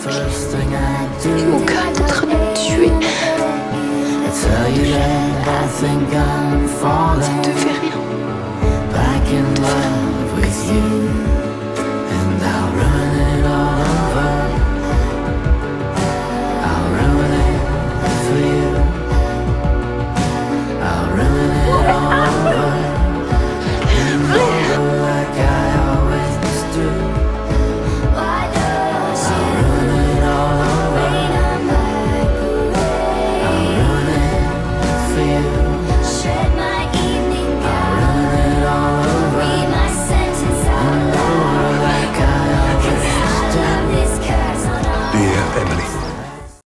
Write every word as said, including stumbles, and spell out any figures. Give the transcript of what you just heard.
Et mon cœur est en train de me tuer. Ça ne te fait rien.